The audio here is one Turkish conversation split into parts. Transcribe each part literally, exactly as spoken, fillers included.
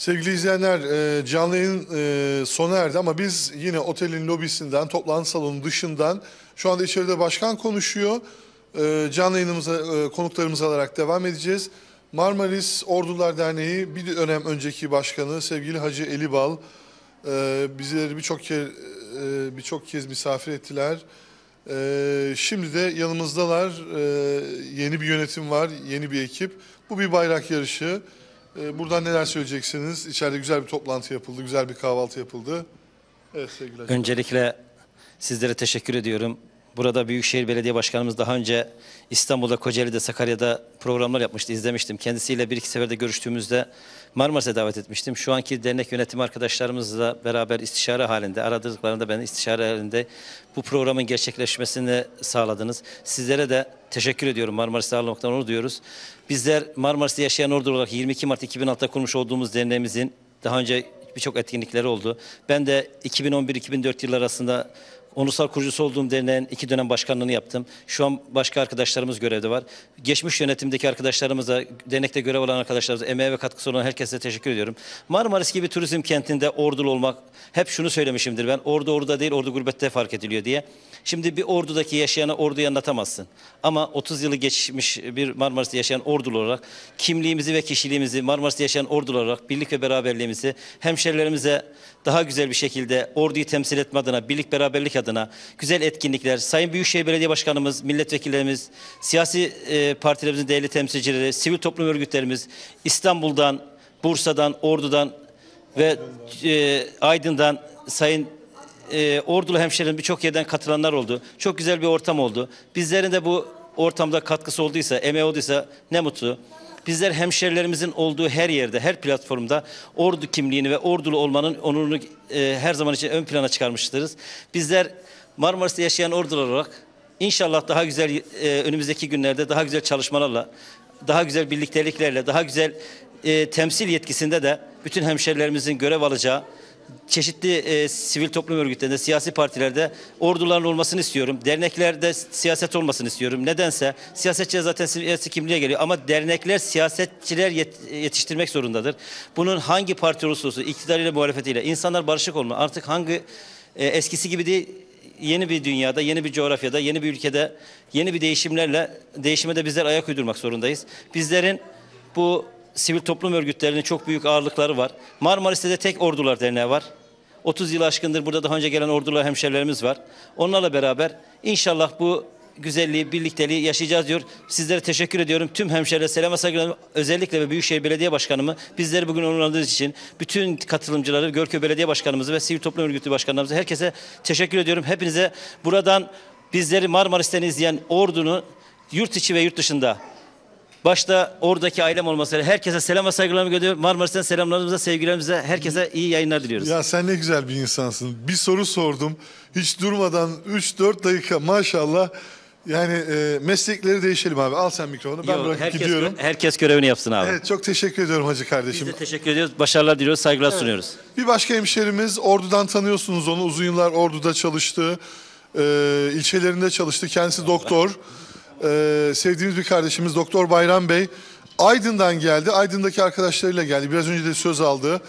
Sevgili izleyenler, e, canlı yayın e, sona erdi ama biz yine otelin lobisinden, toplantı salonu dışından, şu anda içeride başkan konuşuyor. E, canlı yayınımıza e, konuklarımızı alarak devam edeceğiz. Marmaris Ordular Derneği bir dönem önceki başkanı sevgili Hacı Elibal e, bizleri birçok kez, e, birçok kez misafir ettiler. E, şimdi de yanımızdalar. E, yeni bir yönetim var, yeni bir ekip. Bu bir bayrak yarışı. Buradan neler söyleyeceksiniz? İçeride güzel bir toplantı yapıldı, güzel bir kahvaltı yapıldı. Evet sevgili Hacı. Öncelikle sizlere teşekkür ediyorum. Burada Büyükşehir Belediye Başkanımız daha önce İstanbul'da, Kocaeli'de, Sakarya'da programlar yapmıştı, izlemiştim. Kendisiyle bir iki sefer de görüştüğümüzde Marmaris'e davet etmiştim. Şu anki dernek yönetimi arkadaşlarımızla beraber istişare halinde, aradıklarında beni istişare halinde bu programın gerçekleşmesini sağladınız. Sizlere de teşekkür ediyorum. Marmaris'te ağırlamaktan onur duyuyoruz. Bizler Marmaris'te yaşayan ordu olarak yirmi iki Mart iki bin altıda kurmuş olduğumuz derneğimizin daha önce birçok etkinlikleri oldu. Ben de iki bin on bir iki bin dört yılları arasında onursal kurucusu olduğum derneğin iki dönem başkanlığını yaptım. Şu an başka arkadaşlarımız görevde var. Geçmiş yönetimdeki arkadaşlarımıza, dernekte görev alan arkadaşlarımıza, emeğe ve katkısı olan herkese teşekkür ediyorum. Marmaris gibi turizm kentinde ordulu olmak, hep şunu söylemişimdir ben, ordu orduda değil, ordu gurbette fark ediliyor diye. Şimdi bir ordudaki yaşayanı orduyu anlatamazsın. Ama otuz yılı geçmiş bir Marmaris'te yaşayan ordulu olarak kimliğimizi ve kişiliğimizi, Marmaris'te yaşayan ordulu olarak birlik ve beraberliğimizi hemşerilerimize daha güzel bir şekilde orduyu temsil etme adına, birlik beraberlik adına güzel etkinlikler, Sayın Büyükşehir Belediye Başkanımız, milletvekillerimiz, siyasi e, partilerimizin değerli temsilcileri, sivil toplum örgütlerimiz, İstanbul'dan, Bursa'dan, Ordu'dan ve e, Aydın'dan Sayın e, Ordulu hemşehrilerim birçok yerden katılanlar oldu. Çok güzel bir ortam oldu. Bizlerin de bu ortamda katkısı olduysa, emeği olduysa ne mutlu. Bizler hemşerilerimizin olduğu her yerde, her platformda ordu kimliğini ve ordulu olmanın onurunu e, her zaman için ön plana çıkarmıştırız. Bizler Marmaris'te yaşayan ordular olarak inşallah daha güzel e, önümüzdeki günlerde daha güzel çalışmalarla, daha güzel birlikteliklerle, daha güzel e, temsil yetkisinde de bütün hemşerilerimizin görev alacağı çeşitli e, sivil toplum örgütlerinde, siyasi partilerde orduların olmasını istiyorum. Derneklerde siyaset olmasını istiyorum. Nedense siyasetçiler zaten siyasi kimliğe geliyor ama dernekler siyasetçiler yet yetiştirmek zorundadır. Bunun hangi parti olursa olsun, iktidarıyla, muhalefetiyle, insanlar barışık olmalı. Artık hangi e, eskisi gibi değil, yeni bir dünyada, yeni bir coğrafyada, yeni bir ülkede, yeni bir değişimlerle, değişime de bizler ayak uydurmak zorundayız. Bizlerin bu sivil toplum örgütlerinin çok büyük ağırlıkları var. Marmaris'te de tek Ordular Derneği var. otuz yıl aşkındır burada daha önce gelen ordular hemşerilerimiz var. Onlarla beraber inşallah bu güzelliği, birlikteliği yaşayacağız diyor. Sizlere teşekkür ediyorum. Tüm hemşerilere selam ve saygılarımı, özellikle ve Büyükşehir Belediye Başkanımı bizleri bugün onurlandığınız için bütün katılımcıları, Görköy Belediye Başkanımızı ve sivil toplum örgütü başkanlarımıza, herkese teşekkür ediyorum. Hepinize buradan bizleri Marmaris'ten izleyen ordunun yurt içi ve yurt dışında, başta oradaki ailem olması, herkese selam ve saygılarımı gönderiyorum. Marmaris'ten selamlarımıza, sevgilerimize, herkese iyi yayınlar diliyoruz. Ya sen ne güzel bir insansın. Bir soru sordum. Hiç durmadan üç dört dakika maşallah. Yani e, meslekleri değişelim abi. Al sen mikrofonu. Ben Yo, bırakıp herkes, gidiyorum. Herkes görevini yapsın abi. Evet, çok teşekkür ediyorum Hacı kardeşim. Biz de teşekkür ediyoruz. Başarılar diliyoruz. Saygılar evet. sunuyoruz. Bir başka hemşerimiz, Ordu'dan tanıyorsunuz onu. Uzun yıllar Ordu'da çalıştı. E, ilçelerinde çalıştı. Kendisi doktor. Ee, sevdiğimiz bir kardeşimiz Doktor Bayram Bey Aydın'dan geldi. Aydın'daki arkadaşlarıyla geldi. Biraz önce de söz aldı.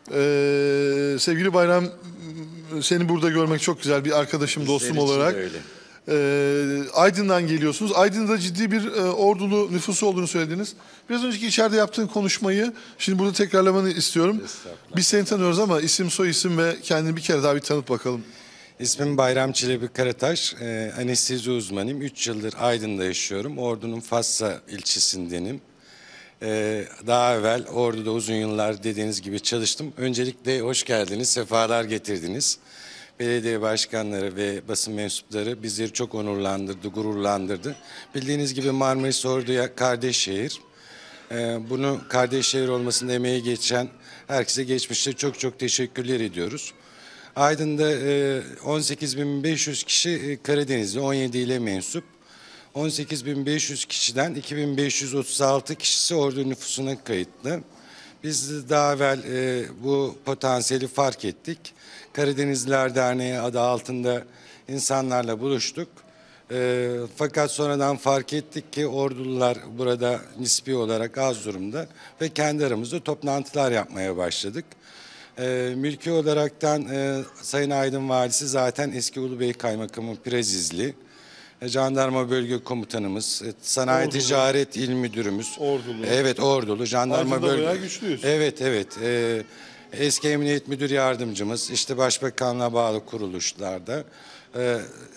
Ee, sevgili Bayram, seni burada görmek çok güzel. Bir arkadaşım, Bizler dostum olarak. Ee, Aydın'dan geliyorsunuz. Aydın'da ciddi bir e, ordulu nüfusu olduğunu söylediniz. Biraz önceki içeride yaptığın konuşmayı şimdi burada tekrarlamanı istiyorum. Biz seni tanıyoruz ama isim, soy isim ve kendini bir kere daha bir tanıt bakalım. İsmim Bayram Çelebi Karataş, e, anestezi uzmanıyım. üç yıldır Aydın'da yaşıyorum. Ordu'nun Fassa ilçesindenim. E, daha evvel Ordu'da uzun yıllar dediğiniz gibi çalıştım. Öncelikle hoş geldiniz, sefalar getirdiniz. Belediye başkanları ve basın mensupları bizleri çok onurlandırdı, gururlandırdı. Bildiğiniz gibi Marmaris Ordu'ya kardeş şehir. E, bunu kardeş şehir olmasında emeği geçen herkese geçmişte çok çok teşekkürler ediyoruz. Aydın'da on sekiz bin beş yüz kişi Karadenizli, on yedi ile mensup. on sekiz bin beş yüz kişiden iki bin beş yüz otuz altı kişisi ordu nüfusuna kayıtlı. Biz daha evvel bu potansiyeli fark ettik. Karadenizliler Derneği adı altında insanlarla buluştuk. E, fakat sonradan fark ettik ki ordulular burada nispi olarak az durumda ve kendi aramızda toplantılar yapmaya başladık. E, mülki olaraktan e, Sayın Aydın Valisi zaten eski Ulubey Kaymakamı Prezizli. E, Jandarma Bölge Komutanımız, e, Sanayi Ordulu. Ticaret İl Müdürümüz. Ordulu. Evet, Ordulu. Jandarma Aydın'da Bölge. bayağı güçlüyüz. Evet, evet. E, eski Emniyet Müdür Yardımcımız, işte Başbakanlığa bağlı kuruluşlarda e,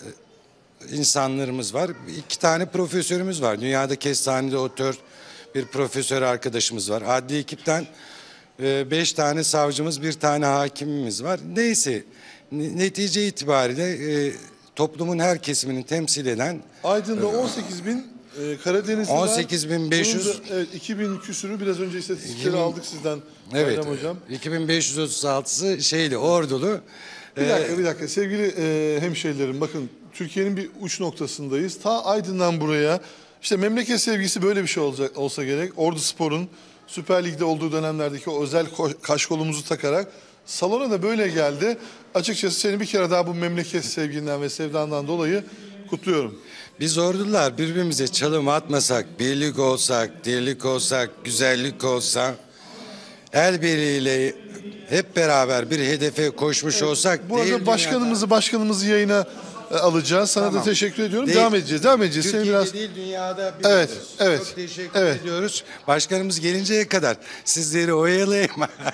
insanlarımız var. İki tane profesörümüz var. Dünyada kestanede otör bir profesör arkadaşımız var. Adli ekipten e, beş tane savcımız, bir tane hakimimiz var. Neyse, netice itibariyle e, toplumun her kesimini temsil eden Aydın'da on sekiz bin e, Karadenizli var. on sekiz bin beş yüz. Bunun da, evet, iki bin küsürü biraz önce istatistikleri iki bin aldık sizden. Evet. Bayram Hocam. iki bin beş yüz otuz altısı şeyli, Ordulu. Bir dakika bir dakika sevgili e, hemşehrilerim, bakın Türkiye'nin bir uç noktasındayız. Ta Aydın'dan buraya işte memleket sevgisi böyle bir şey olacak, olsa gerek. Ordu Spor'un Süper Lig'de olduğu dönemlerdeki o özel ko- kaşkolumuzu takarak salona da böyle geldi. Açıkçası seni bir kere daha bu memleket sevginden ve sevdandan dolayı kutluyorum. Biz ordular birbirimize çalım atmasak, birlik olsak, dirlik olsak, güzellik olsa, el birliğiyle hep beraber bir hedefe koşmuş olsak. Bu arada değil başkanımızı başkanımızı yayına e, alacağız. Sana Tamam. da teşekkür ediyorum. Değil- Devam edeceğiz. Devam edeceğiz. Seni Türkiye'de biraz değil dünyada Evet, biliyoruz. evet, Çok teşekkür evet. ediyoruz. Başkanımız gelinceye kadar sizleri oyalayayım.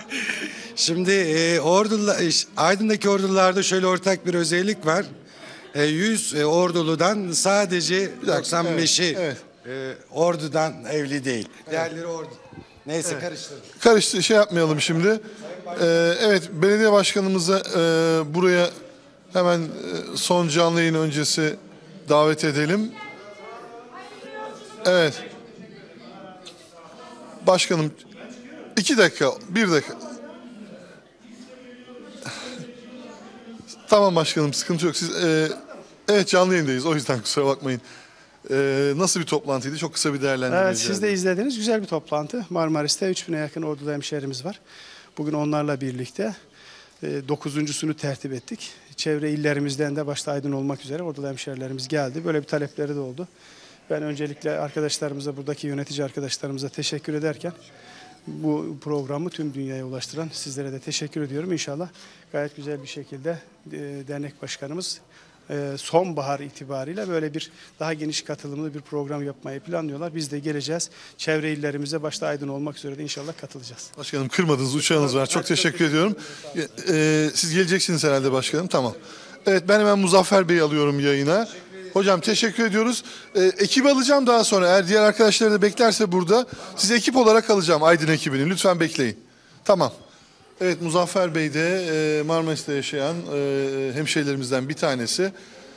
Şimdi e, ordular, Aydın'daki ordularda şöyle ortak bir özellik var. E, yüz e, orduludan sadece dakika, doksan beşi evet, e, ordudan evli değil. Diğerleri ordu. Neyse karıştırdım. karıştı şey yapmayalım şimdi. Ee, evet, belediye başkanımızı e, buraya hemen e, son canlı yayın öncesi davet edelim. Evet. Başkanım iki dakika, bir dakika. Tamam başkanım, sıkıntı yok. Siz e, evet canlı yayındayız, o yüzden kusura bakmayın. E, nasıl bir toplantıydı? Çok kısa bir değerlendirme. Evet, siz de izlediniz. Güzel bir toplantı. Marmaris'te üç bine yakın ordulu hemşehrimiz var. Bugün onlarla birlikte e, dokuzuncusunu tertip ettik. Çevre illerimizden de başta Aydın olmak üzere ordulu hemşehrilerimiz geldi. Böyle bir talepleri de oldu. Ben öncelikle arkadaşlarımıza, buradaki yönetici arkadaşlarımıza teşekkür ederken bu programı tüm dünyaya ulaştıran sizlere de teşekkür ediyorum. İnşallah gayet güzel bir şekilde e, dernek başkanımız e, sonbahar itibariyle böyle bir daha geniş katılımlı bir program yapmayı planlıyorlar. Biz de geleceğiz. Çevre illerimize başta Aydın olmak üzere de inşallah katılacağız. Başkanım kırmadınız, uçağınız var. Çok teşekkür ediyorum. Ee, siz geleceksiniz herhalde başkanım. Tamam. Evet, ben hemen Muzaffer Bey'i alıyorum yayına. Hocam teşekkür ediyoruz. Ee, ekibi alacağım daha sonra. Eğer diğer arkadaşları da beklerse burada. Sizi ekip olarak alacağım, Aydın ekibini. Lütfen bekleyin. Tamam. Evet, Muzaffer Bey de e, Marmaris'te yaşayan e, hemşehrilerimizden bir tanesi.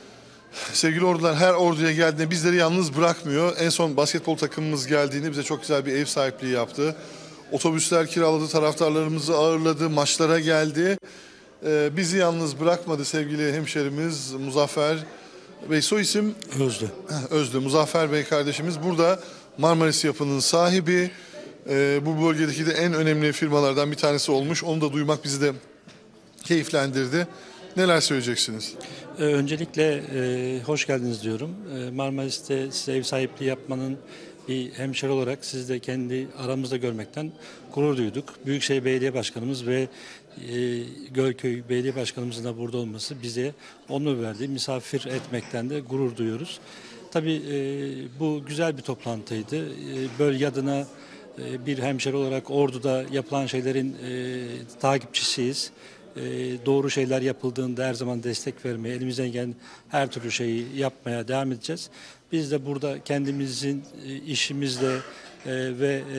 Sevgili ordular, her orduya geldiğinde bizleri yalnız bırakmıyor. En son basketbol takımımız geldiğinde bize çok güzel bir ev sahipliği yaptı. Otobüsler kiraladı, taraftarlarımızı ağırladı, maçlara geldi. Ee, bizi yalnız bırakmadı sevgili hemşerimiz Muzaffer Bey. Soy isim? Özlü. Heh, Özlü. Muzaffer Bey kardeşimiz burada Marmaris Yapı'nın sahibi. Ee, bu bölgedeki de en önemli firmalardan bir tanesi olmuş. Onu da duymak bizi de keyiflendirdi. Neler söyleyeceksiniz? Ee, öncelikle e, hoş geldiniz diyorum. E, Marmaris'te size ev sahipliği yapmanın bir hemşire olarak sizi de kendi aramızda görmekten gurur duyduk. Büyükşehir Belediye Başkanımız ve e, Gölköy Belediye Başkanımızın da burada olması bize onur verdi. Misafir etmekten de gurur duyuyoruz. Tabii e, bu güzel bir toplantıydı. E, bölge adına e, bir hemşire olarak Ordu'da yapılan şeylerin e, takipçisiyiz. Ee, doğru şeyler yapıldığında her zaman destek vermeye, elimizden gelen her türlü şeyi yapmaya devam edeceğiz. Biz de burada kendimizin e, işimizle e, ve e,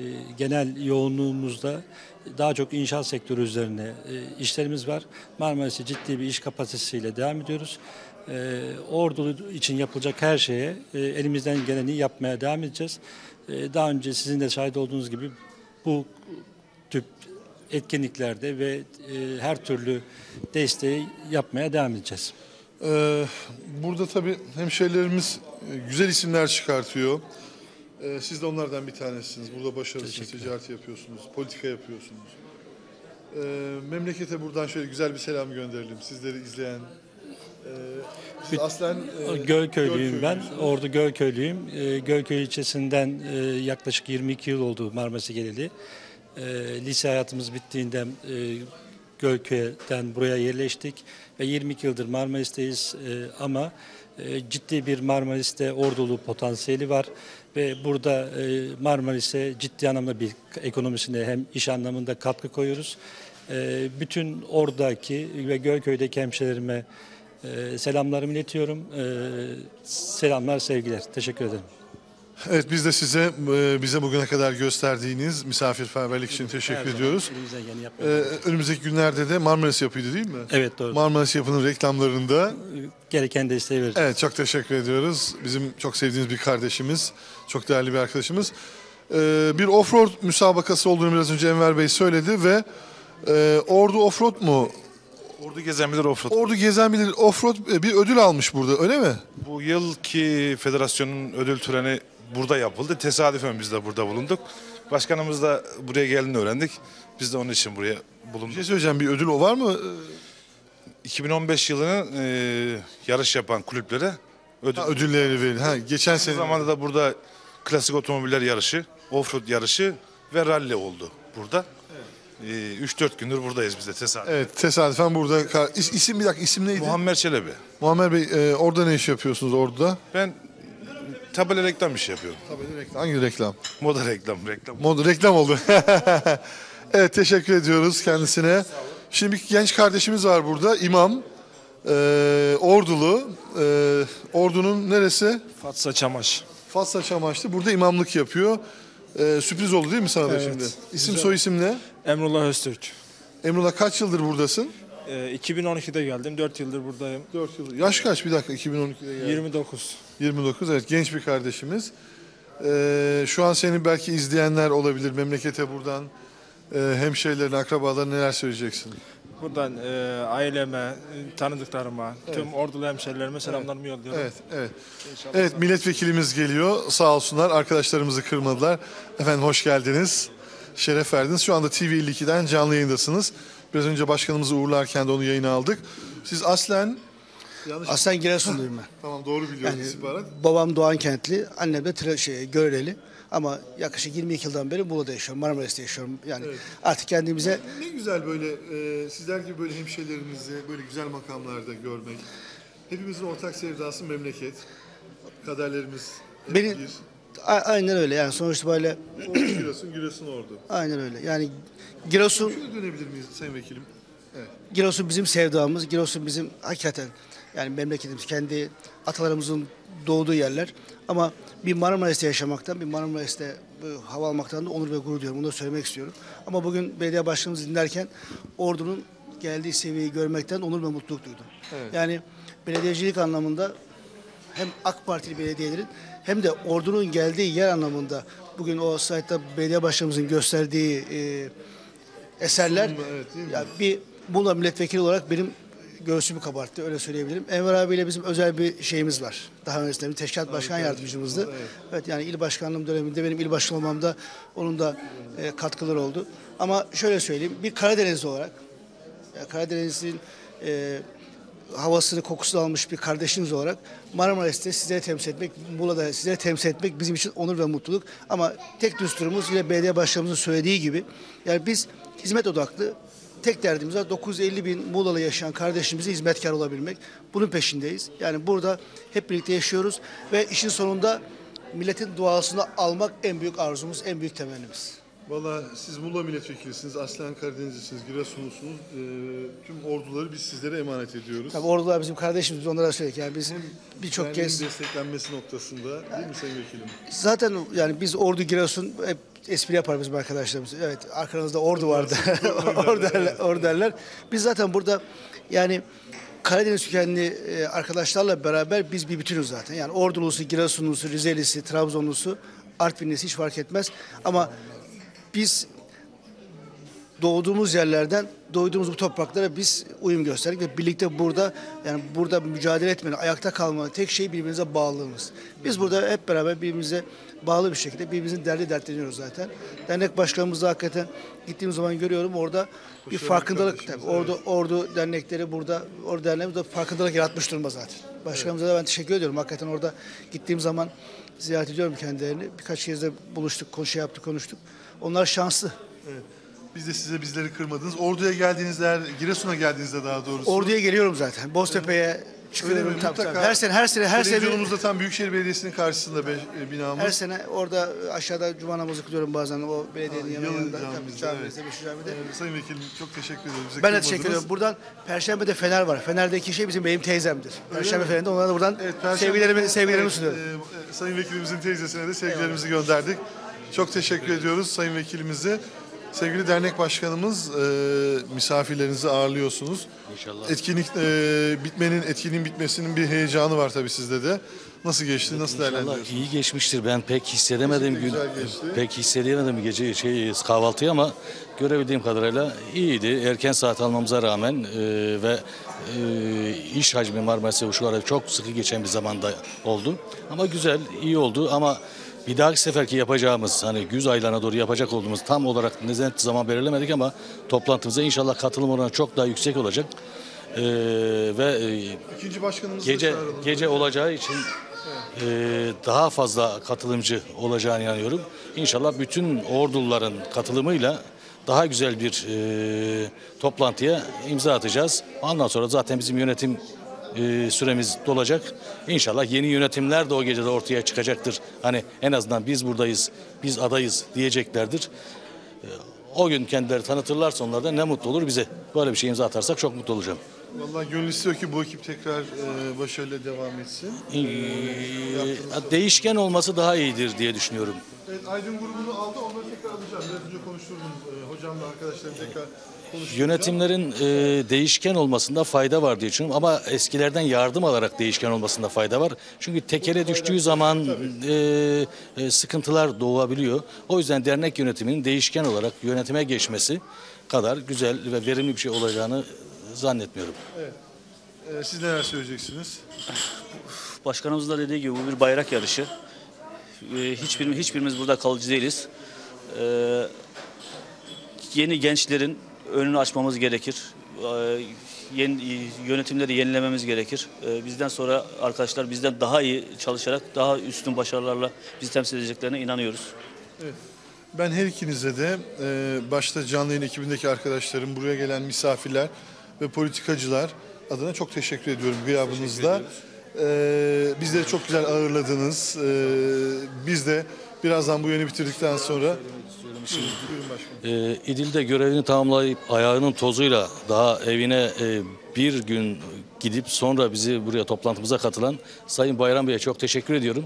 genel yoğunluğumuzda daha çok inşaat sektörü üzerine e, işlerimiz var. Marmaris'e ciddi bir iş kapasitesiyle devam ediyoruz. E, Ordu için yapılacak her şeye e, elimizden geleni yapmaya devam edeceğiz. E, daha önce sizin de şahit olduğunuz gibi bu tip etkinliklerde ve e, her türlü desteği yapmaya devam edeceğiz. Ee, burada tabii hemşehrilerimiz e, güzel isimler çıkartıyor. Ee, siz de onlardan bir tanesiniz. Burada başarısınız, ticareti yapıyorsunuz, politika yapıyorsunuz. Ee, memlekete buradan şöyle güzel bir selam gönderelim. Sizleri izleyen. E, Siz aslen e, Gölköylüyüm ben. Gölköylüsünüz. Ordu Gölköylüyüm. E, Gölköy ilçesinden e, yaklaşık yirmi iki yıl oldu Marmaris'e geleli. E, lise hayatımız bittiğinde e, Gölköy'den buraya yerleştik ve yirmi iki yıldır Marmaris'teyiz. E, ama e, ciddi bir Marmaris'te ordulu potansiyeli var ve burada e, Marmaris'e ciddi anlamda bir ekonomisine hem iş anlamında katkı koyuyoruz. E, bütün oradaki ve Gölköy'deki hemşehrilerime Ee, selamlarımı iletiyorum. Ee, selamlar, sevgiler. Teşekkür ederim. Evet, biz de size e, bize bugüne kadar gösterdiğiniz misafirperverlik için teşekkür Her ediyoruz. zaman elimizden geleni Ee, yapmaya önümüzdeki günlerde de Marmaris Yapı'ydı değil mi? Evet, doğru. Marmaris Yapı'nın reklamlarında. Gereken desteği vereceğiz. Evet, çok teşekkür ediyoruz. Bizim çok sevdiğimiz bir kardeşimiz, çok değerli bir arkadaşımız. Ee, bir offroad müsabakası olduğunu biraz önce Enver Bey söyledi ve e, Ordu Offroad mu? Ordu Gezen Bilir Offroad. Ordu Gezen Bilir Offroad e, bir ödül almış burada, öyle mi? Bu yılki federasyonun ödül töreni burada yapıldı. Tesadüfen biz de burada bulunduk. Başkanımız da buraya geldiğini öğrendik. Biz de onun için buraya Bir bulunduk. şey söyleyeceğim, bir ödül o var mı? iki bin on beş yılının e, yarış yapan kulüplere ödül. Ha, ödülleri verin. Ha, geçen Aynı sene. zamanda da burada klasik otomobiller yarışı, offroad yarışı ve rally oldu burada. üç dört gündür buradayız biz de tesadüf. Evet, tesadüfen burada. kar- İs, isim bir dakika, isim neydi? Muammer Çelebi. Muammer Bey, e, orada ne iş yapıyorsunuz Ordu'da? Ben tabela reklam işi yapıyorum. Tabii, reklam. Hangi reklam? Moda reklam, reklam. Mod reklam oldu. Evet, teşekkür ediyoruz kendisine. Şimdi bir genç kardeşimiz var burada, imam. Ee, Ordulu. Ee, Ordu'nun neresi? Fatsa Çamaş. Fatsa Çamaş'ta. Burada imamlık yapıyor. Ee, sürpriz oldu değil mi sana da Evet, şimdi? İsim güzel. soy isim ne? Emrullah Öztürk. Emrullah, kaç yıldır buradasın? Ee, iki bin on ikide geldim. dört yıldır buradayım. dört yıldır. Yaş kaç bir dakika? iki bin on ikide geldin. yirmi dokuz. yirmi dokuz, evet, genç bir kardeşimiz. Ee, şu an seni belki izleyenler olabilir. Memlekete buradan e, hemşehrilerine, akrabalarına neler söyleyeceksin? Buradan e, aileme, e, tanıdıklarıma, tüm ordulu hemşerilerime selamlarımı yolluyorum. Evet, evet. İnşallah. Evet, milletvekilimiz geliyor. Sağ olsunlar, arkadaşlarımızı kırmadılar. Efendim hoş geldiniz. Şeref verdiniz. Şu anda T V elli ikiden canlı yayındasınız. Biraz önce başkanımızı uğurlarken de onu yayına aldık. Siz aslen... Yanlış... Aslen Giresunluyum ben. Tamam, doğru biliyorum Yani istihbarat. babam Doğan kentli, annem de Tra- şey, Göreli. Ama yaklaşık yirmi iki yıldan beri Muğla'da yaşıyorum, Marmaris'te yaşıyorum. Yani artık kendimize Ne güzel böyle e, sizler gibi böyle hemşehrilerimizi böyle güzel makamlarda görmek. Hepimizin ortak sevdası memleket. Kaderlerimiz hep Beni- bir. a- aynen öyle yani sonuçta böyle Ordu Giresun, Giresun Ordu. aynen öyle. Yani Giresun Şöyle dönebilir miyiz Sayın Vekilim? Giresun bizim sevdamız, Giresun bizim hakikaten yani memleketimiz, kendi atalarımızın doğduğu yerler. Ama bir Marmaris'te yaşamaktan, bir Marmaris'te e, hava almaktan da onur ve gurur duyuyorum. Bunu da söylemek istiyorum. Ama bugün belediye başkanımızı dinlerken Ordu'nun geldiği seviyeyi görmekten onur ve mutluluk duydum. Yani belediyecilik anlamında hem AK Partili belediyelerin hem de Ordu'nun geldiği yer anlamında bugün o slaytta belediye başkanımızın gösterdiği e, eserler Sunumda, evet, değil mi? ya bir Muğla milletvekili olarak benim göğsümü kabarttı, öyle söyleyebilirim. Enver abiyle bizim özel bir şeyimiz var. Daha öncesinde bir teşkilat başkan yardımcımızdı. Evet. Evet, yani il başkanlığım döneminde benim il başkanı olmamda onun da e, katkıları oldu. Ama şöyle söyleyeyim, bir Karadenizli olarak ya Karadeniz'in e, havasını, kokusunu almış bir kardeşiniz olarak Marmaris'te sizleri temsil etmek, Muğla'da sizleri temsil etmek bizim için onur ve mutluluk. Ama tek düsturumuz yine belediye başkanımızın söylediği gibi yani biz hizmet odaklı, tek derdimiz var dokuz yüz elli bin Muğla'da yaşayan kardeşimize hizmetkar olabilmek. Bunun peşindeyiz. Yani burada hep birlikte yaşıyoruz ve işin sonunda milletin duasını almak en büyük arzumuz, en büyük temennimiz. Valla siz Muğla milletvekilisiniz, aslen Karadenizlisiniz, Giresunlusunuz. Ee, tüm orduları biz sizlere emanet ediyoruz. Tabii ordular bizim kardeşimiz, biz onlara söyledik. Yani biz birçok Derneğin kez desteklenmesi noktasında değil mi Sayın Vekilim? zaten yani biz Ordu Giresun hep espri yapar bizim arkadaşlarımız. Evet, arkanızda ordu vardı. ordu derler, ordu derler. Biz zaten burada yani Karadeniz kökenli e, arkadaşlarla beraber biz bir bütünüz zaten. Yani Ordulusu, Giresunlusu, Rizelisi, Trabzonlusu, Artvinlisi hiç fark etmez. Ama biz doğduğumuz yerlerden doyduğumuz bu topraklara biz uyum gösterdik ve birlikte burada yani burada mücadele etmenin, ayakta kalmanın tek şey birbirimize bağlılığımız. Biz burada hep beraber birbirimize bağlı bir şekilde birbirimizin derdi dertleniyoruz zaten. Dernek başkanımız da hakikaten gittiğim zaman görüyorum orada bir farkındalık tabii. Ordu ordu dernekleri burada ordu derneği burada farkındalık yaratmış durumda zaten. Başkanımıza da ben teşekkür ediyorum. Hakikaten orada gittiğim zaman ziyaret ediyorum kendilerini. Birkaç kez de buluştuk, konuşu yaptık, konuştuk. Onlar şanslı. Evet. Biz de size bizleri kırmadınız. Ordu'ya geldiğinizde, Giresun'a geldiğinizde daha doğrusu. Ordu'ya geliyorum zaten. Boztepe'ye çıkıyorum. Öyle mi? Tabii, Mutlaka. tabii. Her sene, her sene, her sene. Televizyonumuzda tam Büyükşehir Belediyesi'nin karşısında be, e, binamız. Her sene orada aşağıda cuma namazı kılıyorum bazen o belediyenin Yalı yanında. camimizde, Tabii, camimizde, evet. Beşiktaş camide. Ee, Sayın Vekilim çok teşekkür ederim. Bizi Ben de kırmadınız. teşekkür ediyorum. Buradan Perşembe'de Fener var. Fener'deki şey bizim benim teyzemdir. Perşembe mi? Fener'de onlara da buradan Evet, Perşembe- sevgilerimi, sevgilerimi Evet, sunuyorum. e, e, Sayın Vekilimizin teyzesine de sevgilerimizi gönderdik. Çok teşekkür ediyoruz Sayın Vekilimize. Sevgili dernek başkanımız, e, misafirlerinizi ağırlıyorsunuz. İnşallah. Etkinlik e, bitmenin, etkinliğin bitmesinin bir heyecanı var tabii sizde de. Nasıl geçti, nasıl İnşallah değerlendiriyorsunuz? iyi geçmiştir. Ben pek hissedemedim gün, Kesinlikle güzel geçti. pek hissedemedim gece şey kahvaltıyı ama görebildiğim kadarıyla iyiydi. Erken saat almamıza rağmen e, ve e, iş hacmi Marmaris'e şu ara çok sıkı geçen bir zamanda oldu. Ama güzel, iyi oldu ama bir dahaki seferki yapacağımız hani güz aylarına doğru yapacak olduğumuz tam olarak ne zaman belirlemedik ama toplantımıza inşallah katılım oranı çok daha yüksek olacak. E, ve e, İkinci başkanımızı da Gece çağıralım. gece olacağı için e, daha fazla katılımcı olacağını inanıyorum. İnşallah bütün orduların katılımıyla daha güzel bir e, toplantıya imza atacağız. Ondan sonra zaten bizim yönetim e, süremiz dolacak. İnşallah yeni yönetimler de o gecede ortaya çıkacaktır. Hani en azından biz buradayız, biz adayız diyeceklerdir. E, o gün kendileri tanıtırlarsa onlar da ne mutlu olur bize. Böyle bir şey imza atarsak çok mutlu olacağım. Vallahi gönül istiyor ki bu ekip tekrar e, başarıyla devam etsin. Ee, değişken olması daha iyidir diye düşünüyorum. Evet, Aydın grubunu aldı, onları tekrar alacağım. Biraz önce konuşturdum e, hocamla, arkadaşlarım tekrar konuşturacağım. Yönetimlerin e, değişken olmasında fayda var diye düşünüyorum ama eskilerden yardım alarak değişken olmasında fayda var. Çünkü tekere düştüğü zaman e, e, sıkıntılar doğabiliyor. O yüzden dernek yönetiminin değişken olarak yönetime geçmesi kadar güzel ve verimli bir şey olacağını zannetmiyorum. Evet. E, siz neler söyleyeceksiniz? Başkanımız da dediği gibi bu bir bayrak yarışı. Ee, hiçbirimiz, hiçbirimiz burada kalıcı değiliz. Ee, yeni gençlerin önünü açmamız gerekir. Ee, yeni, yönetimleri yenilememiz gerekir. Ee, bizden sonra arkadaşlar bizden daha iyi çalışarak daha üstün başarılarla bizi temsil edeceklerine inanıyoruz. Evet. Ben her ikinize de e, başta canlı yayın ekibindeki arkadaşlarım, buraya gelen misafirler ve politikacılar adına çok teşekkür ediyorum gıyabınızda. E, bizleri çok güzel ağırladınız. E, biz de birazdan bu yayını bitirdikten sonra... Buyurun, buyurun başkanım. E, İdil'de görevini tamamlayıp ayağının tozuyla daha evine e, bir gün gidip sonra bizi buraya toplantımıza katılan Sayın Bayram Bey'e çok teşekkür ediyorum.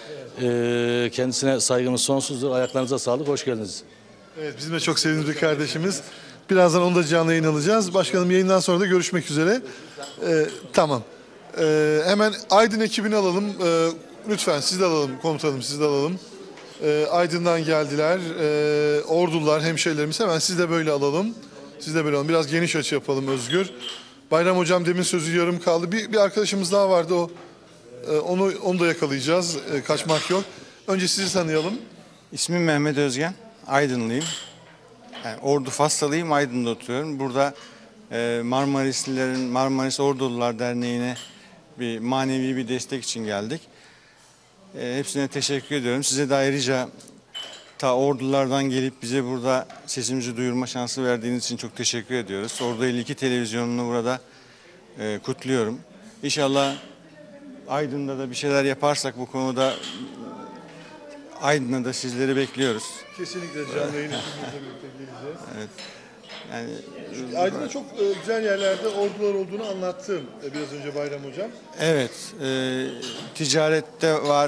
E, kendisine saygımız sonsuzdur. Ayaklarınıza sağlık. Hoş geldiniz. Evet, bizim de çok sevdiğimiz bir kardeşimiz. Birazdan onu da canlı yayın alacağız. Başkanım, yayından sonra da görüşmek üzere. Ee, tamam. Ee, hemen Aydın ekibini alalım. Ee, lütfen siz de alalım komutanım, siz de alalım. Ee, Aydın'dan geldiler. Ee, ordular, hemşehrilerimiz. Hemen siz de böyle alalım. Siz de böyle alalım. Biraz geniş açı yapalım Özgür. Bayram hocam demin sözü yarım kaldı. Bir, bir arkadaşımız daha vardı o. Ee, onu, onu da yakalayacağız. Ee, kaçmak yok. Önce sizi tanıyalım. İsmim Mehmet Özgen, Aydınlıyım. Yani Ordu Fassalıyım, Aydın'da oturuyorum. Burada e, Marmarislilerin, Marmaris Ordulular Derneği'ne bir manevi bir destek için geldik. E, hepsine teşekkür ediyorum. Size de ayrıca ta ordulardan gelip bize burada sesimizi duyurma şansı verdiğiniz için çok teşekkür ediyoruz. Ordu elli iki televizyonunu burada e, kutluyorum. İnşallah Aydın'da da bir şeyler yaparsak bu konuda Aydın'da da sizleri bekliyoruz. Kesinlikle canlı yayın ekibimizle birlikte geleceğiz. Evet. Yani Çünkü Aydın'da çok e, güzel yerlerde ordular olduğunu anlattım e, biraz önce Bayram hocam. evet, e, ticarette var.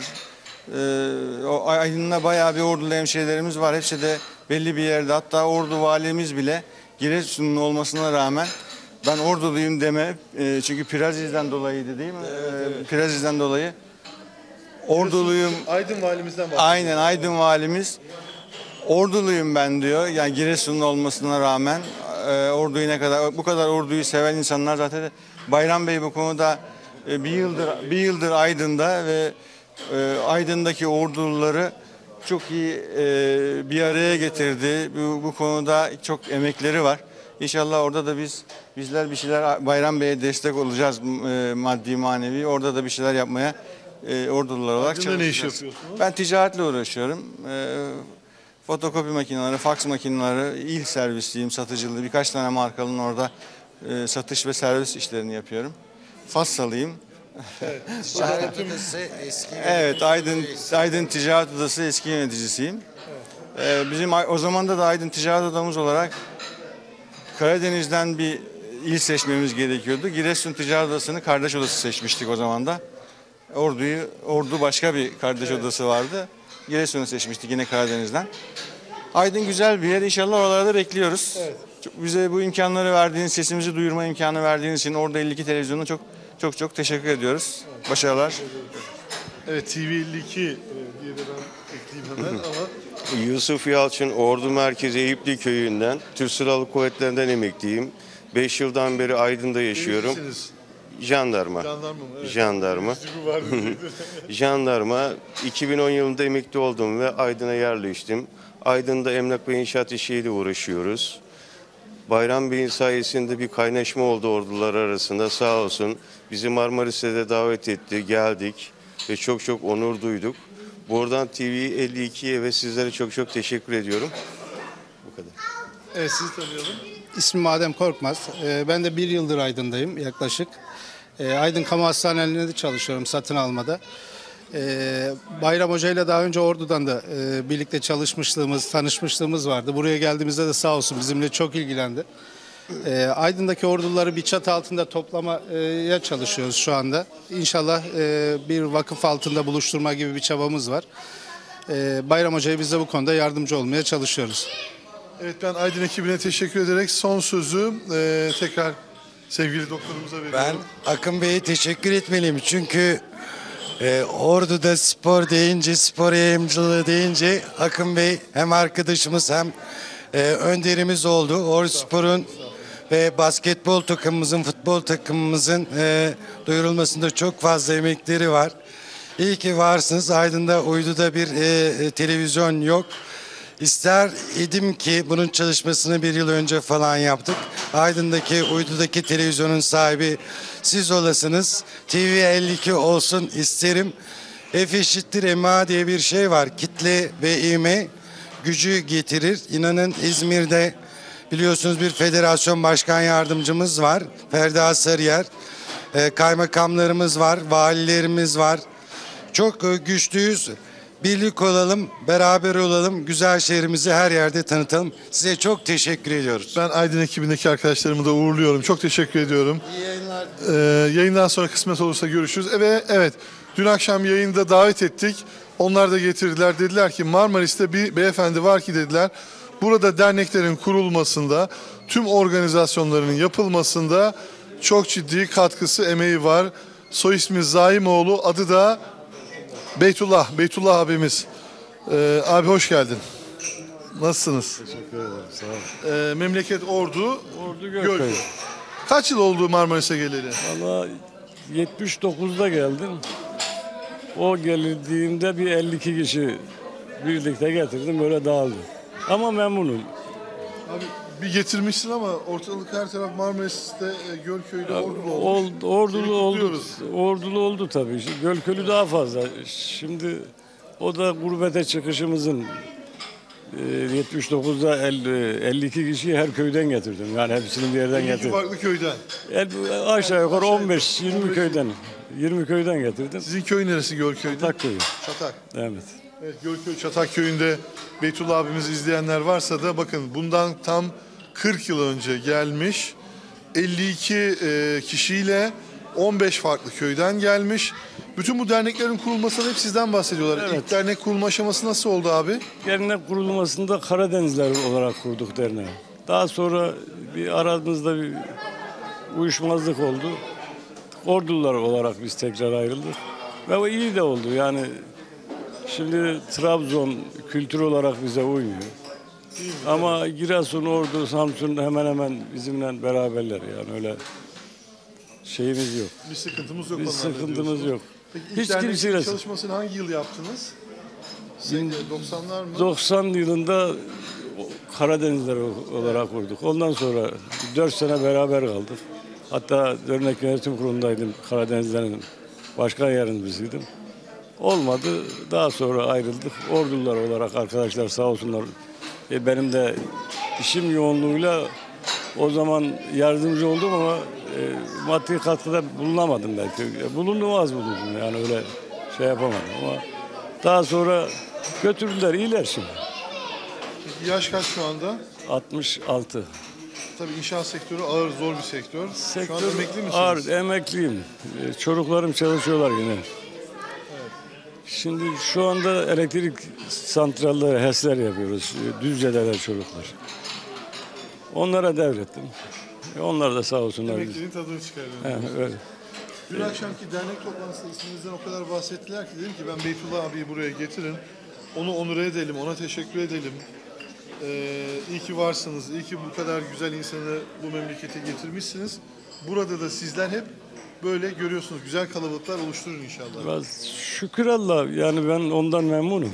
E, o Aydın'da bayağı bir ordulu hemşehrilerimiz var. Hepsi de belli bir yerde. Hatta ordu valimiz bile Giresunlu olmasına rağmen ben orduluyum deme. E, çünkü Piraziz'den dolayıydı değil mi? E, Piraziz'den dolayı. Orduluyum. Aydın valimizden bahsediyoruz. Aynen Aydın valimiz Orduluyum ben diyor. Yani Giresunlu olmasına rağmen e, orduyu ne kadar bu kadar orduyu seven insanlar zaten Bayram Bey bu konuda e, bir yıldır bir yıldır Aydın'da ve e, Aydın'daki orduluları çok iyi e, bir araya getirdi. Bu, bu konuda çok emekleri var. İnşallah orada da biz bizler bir şeyler Bayram Bey'e destek olacağız e, maddi manevi. Orada da bir şeyler yapmaya e, ordulular olarak Aydın'da ne iş çalışacağız. yapıyorsunuz? Ben ticaretle uğraşıyorum. E, fotokopi makineleri, faks makineleri, il servisliyim, satıcılığı. Birkaç tane markanın orada e, satış ve servis işlerini yapıyorum. Fassalıyım. Ticaret Odası eski Evet, Aydın Aydın Ticaret Odası eski yöneticisiyim. Ee, bizim o zaman da Aydın Ticaret Odamız olarak Karadeniz'den bir il seçmemiz gerekiyordu. Giresun Ticaret Odası'nı kardeş odası seçmiştik o zaman da. Ordu'yu, Ordu başka bir kardeş evet. odası vardı. Giresun'u seçmiştik yine Karadeniz'den. Aydın güzel bir yer. İnşallah oralarda bekliyoruz. Evet. Çok, bize bu imkanları verdiğiniz, sesimizi duyurma imkanı verdiğiniz için Ordu elli iki televizyonuna çok çok çok teşekkür ediyoruz. Evet. Başarılar. Evet, T V elli iki diye de ben ekleyeyim hemen ama... Yusuf Yalçın, Ordu Merkezi Eyüplü Köyü'nden, Türk Silahlı Kuvvetleri'nden emekliyim. beş yıldan beri Aydın'da yaşıyorum. Neresiniz? Jandarma. Jandarma mı? Evet. Jandarma. Jandarma. iki bin on yılında emekli oldum ve Aydın'a yerleştim. Aydın'da emlak ve inşaat işiyle uğraşıyoruz. Bayram Bey'in sayesinde bir kaynaşma oldu ordular arasında. Sağ olsun bizi Marmaris'e de davet etti, geldik ve çok çok onur duyduk. Buradan T V elli ikiye ve sizlere çok çok teşekkür ediyorum. Bu kadar. Evet, sizi tanıyalım. İsmim Adem Korkmaz. Ee, ben de bir yıldır Aydın'dayım yaklaşık. Ee, Aydın Kamu Hastanelerinde çalışıyorum satın almada. Ee, Bayram Hoca ile daha önce Ordu'dan da e, birlikte çalışmışlığımız, tanışmışlığımız vardı. Buraya geldiğimizde de sağ olsun bizimle çok ilgilendi. Ee, Aydın'daki orduları bir çatı altında toplamaya çalışıyoruz şu anda. İnşallah e, bir vakıf altında buluşturma gibi bir çabamız var. Ee, Bayram Hoca'ya biz de bu konuda yardımcı olmaya çalışıyoruz. Evet, ben Aydın ekibine teşekkür ederek son sözü e, tekrar sevgili doktorumuza veriyorum. Ben Akın Bey'e teşekkür etmeliyim çünkü e, Ordu'da spor deyince, spor yayımcılığı deyince Akın Bey hem arkadaşımız hem e, önderimiz oldu. Ordu Spor'un ve basketbol takımımızın, futbol takımımızın e, duyurulmasında çok fazla emekleri var. İyi ki varsınız. Aydın'da uyduda bir e, televizyon yok. İster idim ki bunun çalışmasını bir yıl önce falan yaptık. Aydın'daki uydudaki televizyonun sahibi siz olasınız. T V elli iki olsun isterim. F eşittir M A diye bir şey var. Kitle ve ivme gücü getirir. İnanın İzmir'de biliyorsunuz bir federasyon başkan yardımcımız var. Ferda Sarıyer. E, kaymakamlarımız var, valilerimiz var. Çok e, güçlüyüz. Birlik olalım, beraber olalım, güzel şehrimizi her yerde tanıtalım. Size çok teşekkür ediyoruz. Ben Aydın ekibindeki arkadaşlarımı da uğurluyorum. Çok teşekkür ediyorum. İyi yayınlar. Ee, yayından sonra kısmet olursa görüşürüz. Evet, evet, dün akşam yayında davet ettik. Onlar da getirdiler. Dediler ki Marmaris'te bir beyefendi var ki dediler. Burada derneklerin kurulmasında, tüm organizasyonların yapılmasında çok ciddi katkısı, emeği var. Soy ismi Zaimoğlu, adı da Beytullah, Beytullah abimiz. Ee, abi hoş geldin. Nasılsınız? Teşekkür ederim, sağ olun. Ee, memleket Ordu. Ordu Gölköy. Göl. Kaç yıl oldu Marmaris'e geleli? Valla yetmiş dokuzda geldim. O geldiğimde bir elli iki kişi birlikte getirdim, böyle dağıldı. Ama memnunum. Abi bir getirmişsin ama ortalık her taraf Marmaris'te, e, Gölköy'de Ordulu olmuş. Ol, ordulu Seni oldu. kutluyoruz. Ordulu oldu tabii. Gölkölü daha fazla. Şimdi o da gurbete çıkışımızın e, yetmiş dokuzda elli, elli iki kişiyi her köyden getirdim. Yani hepsini bir yerden elli iki getirdim. farklı köyden. El, aşağı yukarı on beş yirmi köyden. yirmi köyden getirdim. Sizin köy neresi Gölköy'de? Çatak köyü. Çatak. Evet. Evet, Gölköy Çatak Köyü'nde Beytullah abimizi izleyenler varsa da bakın bundan tam kırk yıl önce gelmiş. elli iki e, kişiyle on beş farklı köyden gelmiş. Bütün bu derneklerin kurulmasından hep sizden bahsediyorlar. Evet. İlk dernek kurulma aşaması nasıl oldu abi? Dernek kurulmasında Karadenizler olarak kurduk derneği. Daha sonra bir aramızda bir uyuşmazlık oldu. Ordular olarak biz tekrar ayrıldık. Ve o iyi de oldu yani. Şimdi Trabzon kültür olarak bize uymuyor. Ama Giresun, Ordu, Samsun hemen hemen bizimle beraberler yani öyle şeyimiz yok. Bir sıkıntımız yok. Bir onlarla sıkıntımız diyorsunuz. yok. Peki ilk Hiç dernek kimseyle çalışmasını hangi yıl yaptınız? doksanlar mı? doksan yılında Karadenizler olarak kurduk. Ondan sonra dört sene beraber kaldık. Hatta dernek yönetim kurulundaydım. Karadenizlerin başkan yardımcısıydım. Olmadı. Daha sonra ayrıldık. Ordular olarak arkadaşlar sağ olsunlar. E benim de işim yoğunluğuyla o zaman yardımcı oldum ama e, maddi katkıda bulunamadım belki. E, bulundum az bulundum yani öyle şey yapamadım ama daha sonra götürdüler, iyiler şimdi. Peki yaş kaç şu anda? altmış altı. Tabii inşaat sektörü ağır, zor bir sektör. Sektör şu an emekli misiniz? ağır, emekliyim. E, Çocuklarım çalışıyorlar yine. Şimdi şu anda elektrik santralleri, HES'ler yapıyoruz. E, Düzce'deler çocuklar. Onlara devrettim. E, onlar da sağ olsunlar. Emekliliğin tadını çıkardınız. He, öyle. Dün akşamki dernek toplantısında isminizden o kadar bahsettiler ki dedim ki ben Beytullah abiyi buraya getirin. Onu onur edelim, ona teşekkür edelim. Ee, iyi ki varsınız, iyi ki bu kadar güzel insanı bu memlekete getirmişsiniz. Burada da sizler hep böyle görüyorsunuz, güzel kalabalıklar oluşturun inşallah. Biraz şükür Allah, yani ben ondan memnunum.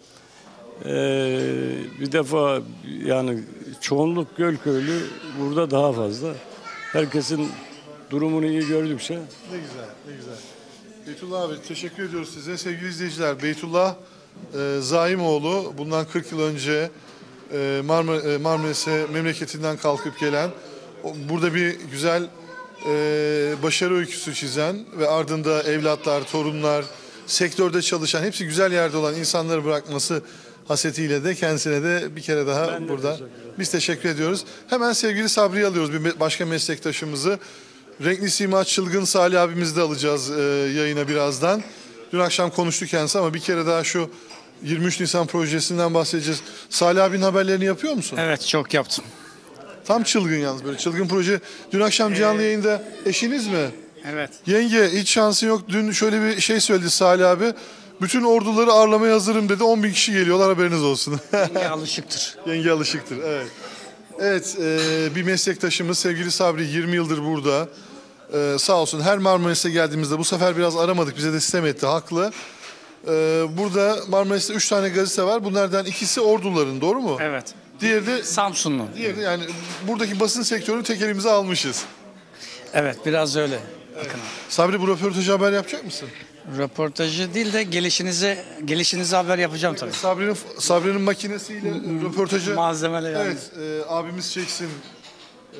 Ee, bir defa yani çoğunluk Gölköylü, burada daha fazla. Herkesin durumunu iyi gördükçe. Ne güzel, ne güzel. Beytullah abi teşekkür ediyoruz size. Sevgili izleyiciler, Beytullah e, Zaimoğlu bundan kırk yıl önce e, Marmar, e, Marmaris'e memleketinden kalkıp gelen, o, burada bir güzel e, başarı öyküsü çizen ve ardında evlatlar, torunlar, sektörde çalışan, hepsi güzel yerde olan insanları bırakması hasetiyle de kendisine de bir kere daha Ben de burada teşekkür ederim. biz teşekkür ediyoruz. Hemen sevgili Sabri'yi alıyoruz, bir me- başka meslektaşımızı. Renkli Sima Çılgın Salih abimizi de alacağız e, yayına birazdan. Dün akşam konuştuk kendisi ama bir kere daha şu yirmi üç Nisan projesinden bahsedeceğiz. Salih abinin haberlerini yapıyor musun? Evet, çok yaptım. Tam çılgın yalnız, böyle çılgın proje. Dün akşam canlı yayında eşiniz mi? Evet. Yenge hiç şansın yok. Dün şöyle bir şey söyledi Salih abi. Bütün orduları ağırlamaya hazırım dedi. on bin kişi geliyorlar, haberiniz olsun. Yenge alışıktır. Yenge alışıktır, evet. Evet, e, bir meslektaşımız sevgili Sabri yirmi yıldır burada. E, sağ olsun her Marmaris'e geldiğimizde bu sefer biraz aramadık, bize de sistem etti, haklı. E, burada Marmaris'te üç tane gazete var. Bunlardan ikisi orduların, doğru mu? Evet. Diğeri de Samsunlu. Diğeri de yani buradaki basın sektörünü tek elimize almışız. Evet, biraz öyle. Bakın. Sabri, bu röportajı haber yapacak mısın? Röportajı değil de gelişinize gelişinize haber yapacağım tabii. Sabri'nin Sabri'nin makinesiyle röportajı malzemeler yani. Evet, e, abimiz çeksin e,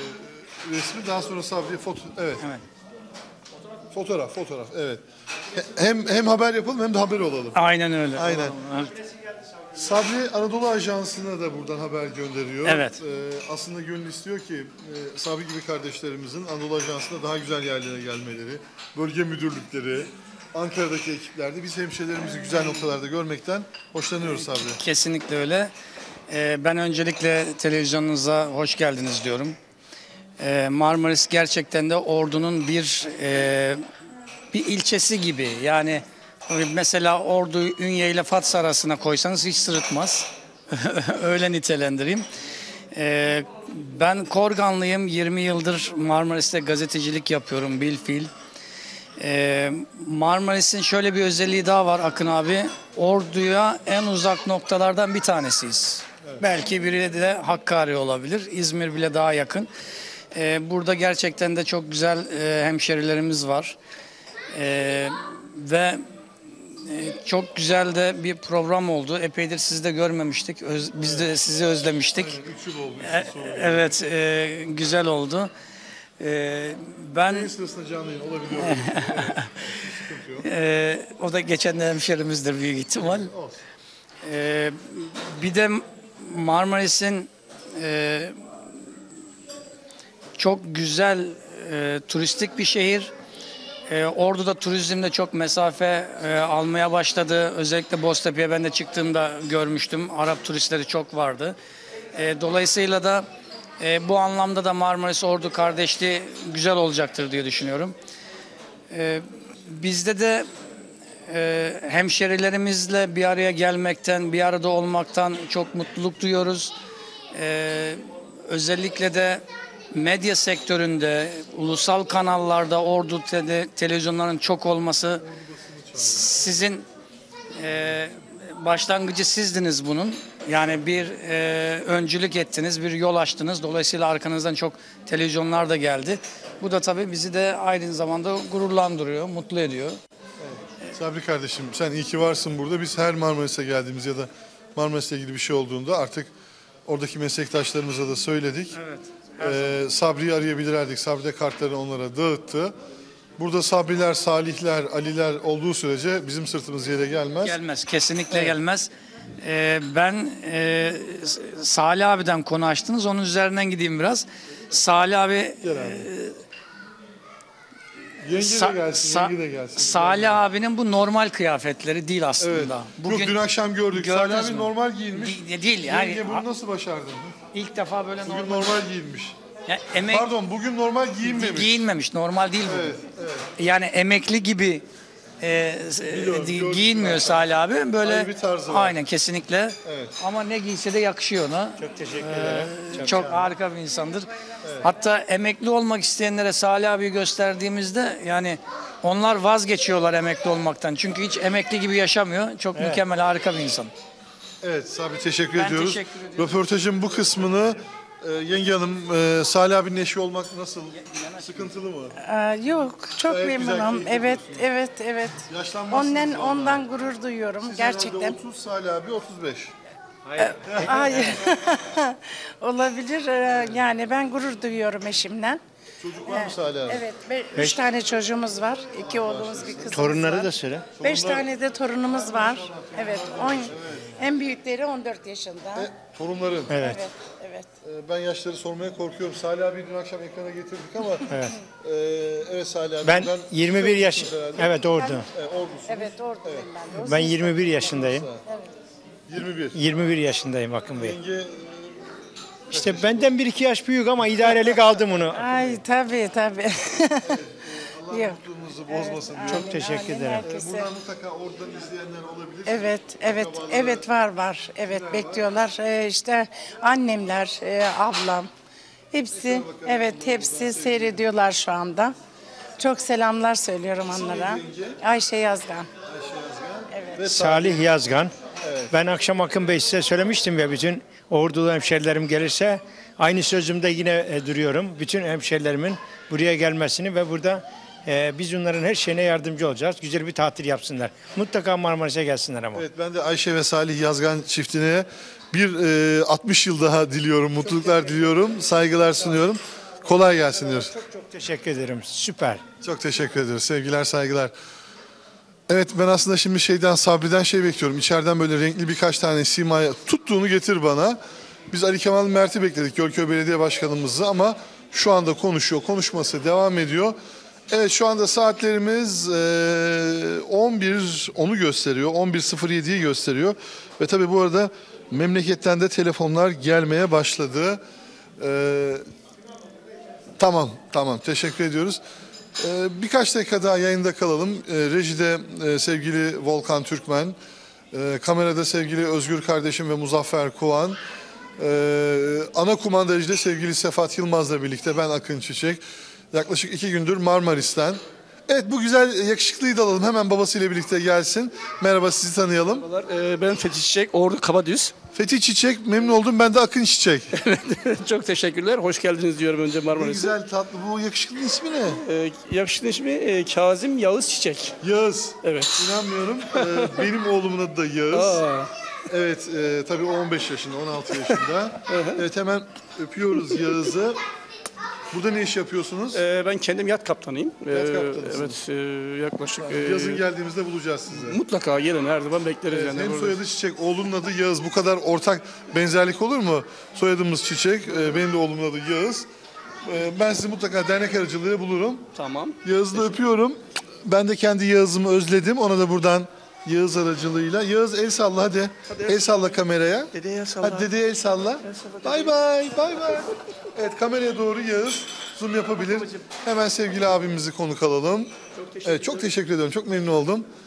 resmi, daha sonra Sabri'ye foto evet. Evet. Fotoğraf, fotoğraf, evet. Hem hem haber yapalım hem de haber olalım. Aynen öyle. Aynen. Evet. Sabri Anadolu Ajansı'na da buradan haber gönderiyor. Evet. Ee, aslında gönül istiyor ki e, Sabri gibi kardeşlerimizin Anadolu Ajansı'nda daha güzel yerlere gelmeleri, bölge müdürlükleri, Ankara'daki ekiplerde biz hemşehrilerimizi güzel noktalarda görmekten hoşlanıyoruz Sabri. Kesinlikle öyle. Ee, ben öncelikle televizyonunuza hoş geldiniz diyorum. Ee, Marmaris gerçekten de Ordu'nun bir e, bir ilçesi gibi. Yani mesela Ordu, Ünye ile Fats arasına koysanız hiç sırıtmaz. Öyle nitelendireyim. Ee, ben Korganlıyım. yirmi yıldır Marmaris'te gazetecilik yapıyorum bilfiil. Ee, Marmaris'in şöyle bir özelliği daha var Akın abi. Ordu'ya en uzak noktalardan bir tanesiyiz. Evet. Belki biri de Hakkari olabilir. İzmir bile daha yakın. Ee, burada gerçekten de çok güzel e, hemşerilerimiz var. Ee, ve e, çok güzel de bir program oldu. Epeydir sizi de görmemiştik. Öz, biz evet. de sizi özlemiştik. Evet, üç yıl oldu. E, evet, e, güzel oldu. Ee, ben Yayın sırasında canlı yayın olabiliyor. ee, o da geçen hemşerimizdir büyük ihtimal. Ee, bir de Marmaris'in e, çok güzel e, turistik bir şehir. E, Ordu'da turizmde çok mesafe e, almaya başladı. Özellikle Boztepe'ye ben de çıktığımda görmüştüm. Arap turistleri çok vardı. E, dolayısıyla da E, bu anlamda da Marmaris Ordu kardeşliği güzel olacaktır diye düşünüyorum. E, bizde de e, hemşerilerimizle bir araya gelmekten, bir arada olmaktan çok mutluluk duyuyoruz. E, özellikle de medya sektöründe, ulusal kanallarda Ordu tele, televizyonların çok olması, sizin e, başlangıcı sizdiniz bunun. Yani bir e, öncülük ettiniz, bir yol açtınız. Dolayısıyla arkanızdan çok televizyonlar da geldi. Bu da tabii bizi de aynı zamanda gururlandırıyor, mutlu ediyor. Sabri kardeşim, sen iyi ki varsın burada. Biz her Marmaris'e geldiğimiz ya da Marmaris'le ilgili bir şey olduğunda artık oradaki meslektaşlarımıza da söyledik. Evet. Ee, Sabri'yi arayabilirdik. Sabri de kartlarını onlara dağıttı. Burada Sabriler, Salihler, Aliler olduğu sürece bizim sırtımız yere gelmez. Gelmez, kesinlikle gelmez. Ee, ben e, Salih abiden konu açtınız, onun üzerinden gideyim biraz. Salih abi... Gel abi. E, Yenge Sa- de gelsin, Sa- yenge de gelsin. Salih abinin bu normal kıyafetleri değil aslında. Evet. Bugün Yok, dün akşam gördük. Salih gördünüz abi mü? normal giyinmiş. Değil, değil yani. Yenge bunu nasıl başardın? İlk defa böyle Bugün normal, normal giyinmiş. Ya emek, Pardon, bugün normal giyinmemiş. giyinmemiş, normal değil bu. Evet, evet. Yani emekli gibi e, Biliyorum, e, gördüm. giyinmiyor Salih abi. Böyle Ayrı bir tarzı var. aynen, kesinlikle. Evet. Ama ne giyse de yakışıyor ona. Çok teşekkür Ee, ederim. çok Çok sağ olun. harika bir insandır. Hatta emekli olmak isteyenlere Salih abiyi gösterdiğimizde yani onlar vazgeçiyorlar emekli olmaktan. Çünkü hiç emekli gibi yaşamıyor. Çok mükemmel, harika bir insan. Evet Sabri, teşekkür Ben ediyoruz. teşekkür ediyorum. Röportajın bu kısmını e, Yenge Hanım, e, Salih abinin eşi olmak nasıl? Sıkıntılı mı? Aa, yok, çok Gayet güzel, memnunum. keyifli Evet, evet, evet. Yaşlanmazsınız Ondan vallahi. ondan gurur duyuyorum Siz gerçekten. herhalde otuz, Salih abi otuz beş. Hayır. Olabilir. Ee, Yani ben gurur duyuyorum eşimden. Çocuk var mı Salih abi? Evet, be- üç tane çocuğumuz var. İki oğlumuz, bir kızımız Torunları var. da söyle. Beş tane de torunumuz var. Evet, on, en büyükleri on dört yaşında. E, torunların. Evet. Evet, evet. E, ben yaşları sormaya korkuyorum. Salih abi dün akşam ekrana getirdik ama. Evet. E, evet Salih abi. Ben yirmi bir yaş, herhalde. evet Ordu. E, ordusun. Evet, oradayım ben de. O Ben sırada- yirmi bir yaşındayım. yirmi bir. yirmi bir yaşındayım Akın Bey. Yenge İşte benden bir iki yaş büyük ama idarelik aldım onu. Ay tabii tabii. Allah Yok. mutluluğunuzu bozmasın. diyorum. Çok teşekkür Amin, ederim. herkese. Buradan mutlaka oradan izleyenler olabilir. Evet, evet, Akrabaları- evet var var. Evet bekliyorlar. Ee, işte annemler, e, ablam, hepsi, evet hepsi seyrediyorlar şu anda. Çok selamlar söylüyorum onlara. Ayşe Yazgan. Evet. Salih Yazgan. Ben akşam Akın Bey size söylemiştim ya, bütün Ordulu hemşerilerim gelirse aynı sözümde yine e, duruyorum. Bütün hemşerilerimin buraya gelmesini ve burada e, biz onların her şeyine yardımcı olacağız. Güzel bir tatil yapsınlar. Mutlaka Marmaris'e gelsinler ama. Evet, ben de Ayşe ve Salih Yazgan çiftine bir e, altmış yıl daha diliyorum, mutluluklar diliyorum, saygılar sunuyorum. Kolay gelsin diyoruz. Çok çok teşekkür ederim. Süper. Çok teşekkür ediyoruz. Sevgiler, saygılar. Evet, ben aslında şimdi şeyden, Sabri'den şey bekliyorum. İçeriden böyle renkli birkaç tane simaya tuttuğunu getir bana. Biz Ali Kemal Mert'i bekledik, Gölköy Belediye Başkanımızı, ama şu anda konuşuyor, konuşması devam ediyor. Evet, şu anda saatlerimiz e, on bir onu gösteriyor, on bir sıfır yediyi gösteriyor. Ve tabii bu arada memleketten de telefonlar gelmeye başladı. E, tamam, tamam, teşekkür ediyoruz. Ee, birkaç dakika daha yayında kalalım. Ee, rejide e, sevgili Volkan Türkmen, e, kamerada sevgili Özgür kardeşim ve Muzaffer Kuvan, e, ana kumandacıda sevgili Sefat Yılmaz'la birlikte ben Akın Çiçek. Yaklaşık iki gündür Marmaris'ten. Evet, bu güzel yakışıklıyı da alalım. Hemen babasıyla birlikte gelsin. Merhaba, sizi tanıyalım. Merhabalar, ben Fethi Çiçek, Ordu Kabadüz. Fethi Çiçek, memnun oldum. Ben de Akın Çiçek. Çok teşekkürler, hoş geldiniz diyorum önce Ne Marmaris'e. güzel, tatlı. Bu yakışıklının ismi ne? Ee, yakışıklı ismi e, Kazım Yağız Çiçek. Yağız. Evet. İnanmıyorum. Ee, benim oğlumun adı da Yağız. Aa. Evet, e, tabii o on beş yaşında, on altı yaşında. Evet, hemen öpüyoruz Yağız'ı. Burada ne iş yapıyorsunuz? Ee, ben kendim yat kaptanıyım. Yat Ee, kaptanısınız. Evet, e, yaklaşık... e, Yazın geldiğimizde bulacağız sizi. Mutlaka gelin, her zaman bekleriz. Evet, yani. hem Burada- soyadı Çiçek, oğlunun adı Yağız. Bu kadar ortak benzerlik olur mu? Soyadımız Çiçek, e, benim de oğlumun adı Yağız. E, ben sizi mutlaka dernek aracılığıyla bulurum. Tamam. Yağız'ı da öpüyorum. Ben de kendi Yağız'ımı özledim. Ona da buradan Yağız aracılığıyla. Yağız, el salla hadi. El salla kameraya. Dedeye el salla. Hadi dedeye el salla. Bay bay, bay bay. Evet, kameraya doğru Yağız zoom yapabilir. Hemen sevgili abimizi konuk alalım. Evet, çok teşekkür ediyorum. Çok memnun oldum.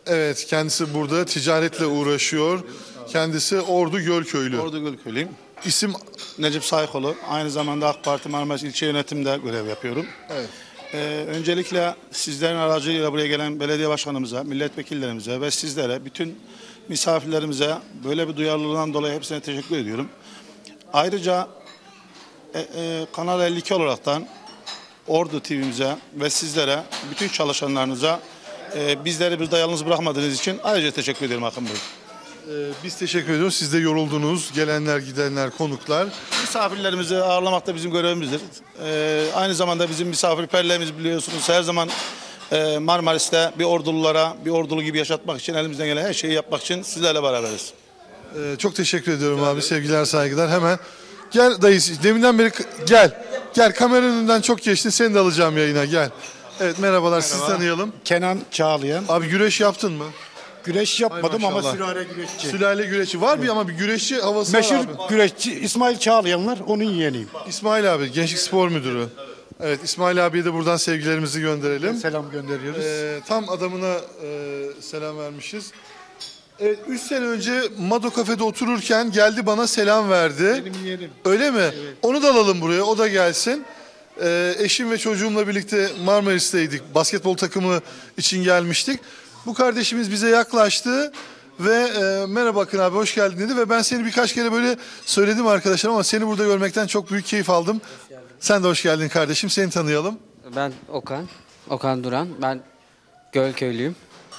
Evet, kendisi burada ticaretle uğraşıyor. Kendisi Ordu Gölköylü. Ordu Gölköylüyüm. İsim Necip Saykoğlu. Aynı zamanda AK Parti Marmaris İlçe Yönetim'de görev yapıyorum. Evet. Ee, öncelikle sizlerin aracılığıyla buraya gelen belediye başkanımıza, milletvekillerimize ve sizlere, bütün misafirlerimize böyle bir duyarlılığından dolayı hepsine teşekkür ediyorum. Ayrıca e, e, Kanal elli iki olaraktan Ordu T V'mize ve sizlere, bütün çalışanlarınıza e, bizleri burada yalnız bırakmadığınız için ayrıca teşekkür ederim Akın Bey. Ee, biz teşekkür ediyoruz. Siz de yoruldunuz. Gelenler, gidenler, konuklar. Misafirlerimizi ağırlamak da bizim görevimizdir. Ee, aynı zamanda bizim misafirperlerimiz biliyorsunuz her zaman e, Marmaris'te bir ordululara, bir ordulu gibi yaşatmak için elimizden gelen her şeyi yapmak için sizlerle beraberiz. Ee, çok teşekkür ediyorum abi. Sevgiler, saygılar. Hemen gel dayı. Deminden beri gel. Gel, kamera önünden çok geçti. Seni de alacağım yayına, gel. Evet, merhabalar. Sizi tanıyalım. Kenan Çağlayan. Abi güreş yaptın mı? Güreş yapmadım Ay ama maşallah. sülale güreşçi. Sülale güreşçi. Var bir ama bir güreşçi havası Meşhur var abi. güreşçi İsmail Çağlayanlar, onun yeğeniyim. İsmail abi, Gençlik Spor Müdürü. Evet, İsmail abiye de buradan sevgilerimizi gönderelim. Selam gönderiyoruz. Ee, tam adamına e, selam vermişiz. Evet, üç sene önce Mado Kafe'de otururken geldi bana selam verdi. Benim yeğenim. Öyle mi? Evet. Onu da alalım buraya, o da gelsin. Ee, eşim ve çocuğumla birlikte Marmaris'teydik. Basketbol takımı için gelmiştik. Bu kardeşimiz bize yaklaştı ve e, merhaba Akın abi, hoş geldin dedi ve ben seni birkaç kere böyle söyledim arkadaşlar ama seni burada görmekten çok büyük keyif aldım. Sen de hoş geldin kardeşim, seni tanıyalım. Ben Okan, Okan Duran. Ben Gölköylüyüm.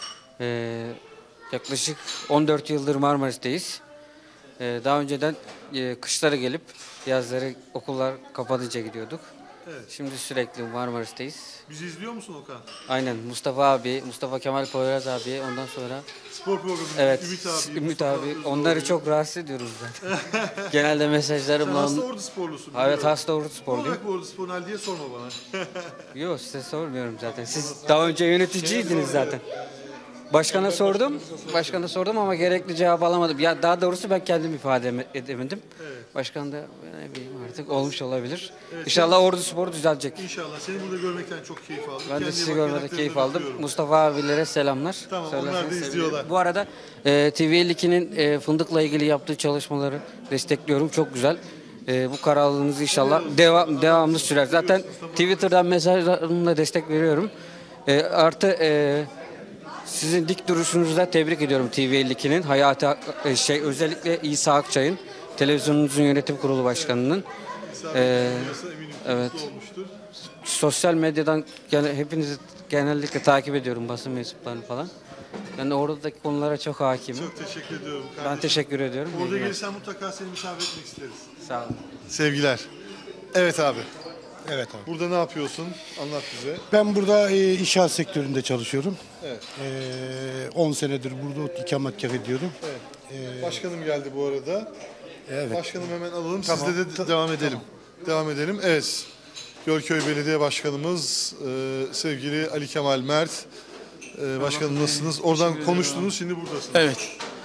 Ee, yaklaşık on dört yıldır Marmaris'teyiz. Ee, daha önceden e, kışlara gelip yazları okullar kapanınca gidiyorduk. Evet. Şimdi sürekli Marmaris'teyiz. Bizi izliyor musun Okan? Aynen, Mustafa abi, Mustafa Kemal Poyraz abi, ondan sonra... Spor programı, evet, Ümit abi. Ümit abi. Onları çok rahatsız ediyoruz zaten. Genelde mesajlarımla... Sen hasta Ordu sporlusun. Evet, hasta Ordu sporluyum. Ne olarak bu Ordu sporun diye sorma bana. Yok, size sormuyorum zaten. Siz daha önce yöneticiydiniz zaten. Başkana sordum, başkana sordum ama gerekli cevabı alamadım. Ya daha doğrusu ben kendim ifade edemedim. Evet. Başkan da ne bileyim artık olmuş olabilir. Evet, İnşallah Ordu Spor düzelecek. İnşallah. Seni burada görmekten çok keyif aldım. Ben de Kendine sizi bak, görmekten keyif aldım. öpüyorum. Mustafa abilere selamlar. Tamam, Söylerseniz onlar da izliyorlar. sevinirim. Bu arada e, T V elli ikinin e, fındıkla ilgili yaptığı çalışmaları destekliyorum. Çok güzel. E, bu kararlılığınız inşallah devam, devamlı sürer. Zaten Twitter'dan mesajlarımla destek veriyorum. E, artı e, sizin dik duruşunuzda tebrik ediyorum T V elli ikinin. Hayati e, şey özellikle İsa Akçay'ın, televizyonunuzun yönetim kurulu başkanının. E, evet. Sosyal medyadan gene, hepinizi genellikle takip ediyorum, basın mensuplarını falan. Ben de oradaki konulara çok hakimim. Çok teşekkür ediyorum kardeşim. Ben teşekkür ediyorum. Orada gelirsen mutlaka seni misafir etmek isteriz. Sağ olun. Sevgiler. Evet abi. Evet abi. Burada ne yapıyorsun? Anlat bize. Ben burada e, inşaat sektöründe çalışıyorum. Evet. on senedir burada ikametgah ediyorum. Evet. Başkanım geldi bu arada. Evet. Başkanım hemen alalım. Tamam. Sizle de Ta- devam edelim. tamam. Devam edelim. Evet. Gölköy Belediye Başkanımız e, sevgili Ali Kemal Mert. E, başkanım nasılsınız? Oradan konuştunuz, şimdi buradasınız. Evet.